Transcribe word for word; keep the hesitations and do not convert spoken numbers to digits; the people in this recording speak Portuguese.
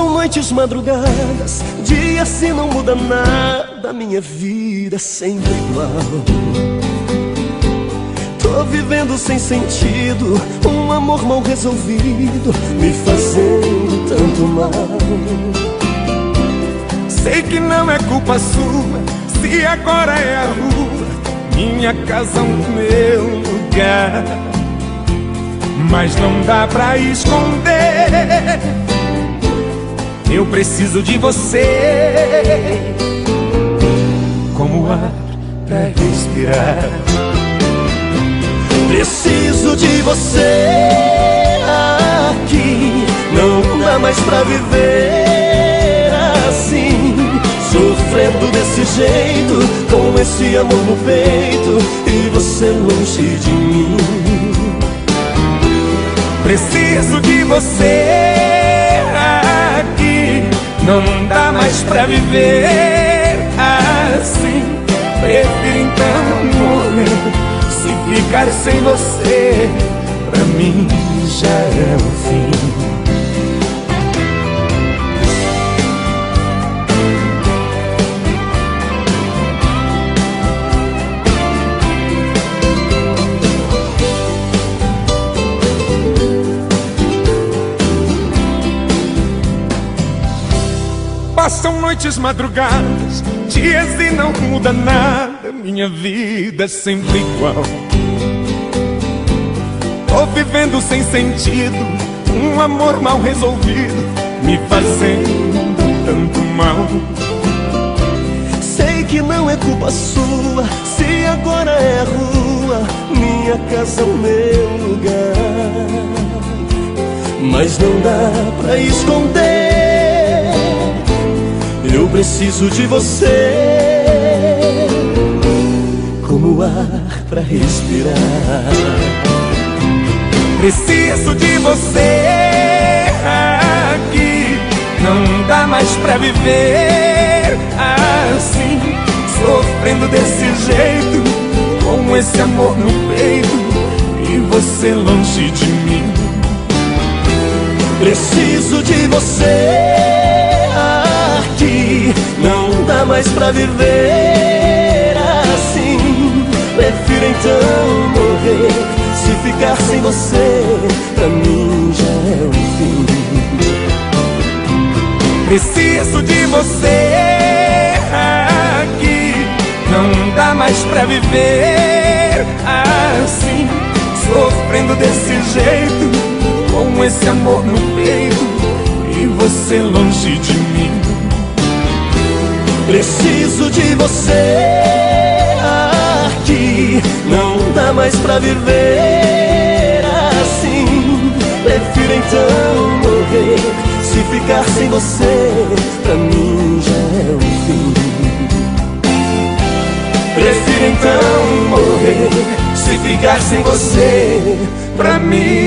Passam noites, madrugadas, dias se não muda nada, minha vida é sempre igual. Tô vivendo sem sentido, um amor mal resolvido, me fazendo tanto mal. Sei que não é culpa sua, se agora é a rua, minha casa, o meu lugar. Mas não dá pra esconder, eu preciso de você, como ar pra respirar. Preciso de você aqui, não dá mais pra viver assim, sofrendo desse jeito, com esse amor no peito e você longe de mim. Preciso de você aqui, não dá mais pra viver assim. Prefiro então morrer, se ficar sem você, pra mim já é o fim. Passam noites, madrugadas, dias e não muda nada, minha vida é sempre igual. Tô vivendo sem sentido, um amor mal resolvido, me fazendo tanto mal. Sei que não é culpa sua, se agora é a rua, minha casa, o meu lugar. Mas não dá pra esconder, eu preciso de você, como ar pra respirar. Preciso de você aqui, não dá mais pra viver assim, sofrendo desse jeito, com esse amor no peito e você longe de mim. Preciso de você aqui, não dá mais pra viver assim, prefiro então morrer, se ficar sem você, pra mim já é o fim. Preciso de você aqui, não dá mais pra viver assim, sofrendo desse jeito, com esse amor no peito e você longe de mim. Preciso de você aqui, não dá mais pra viver assim, prefiro então morrer, se ficar sem você, pra mim já é o fim. Prefiro então morrer, se ficar sem você, pra mim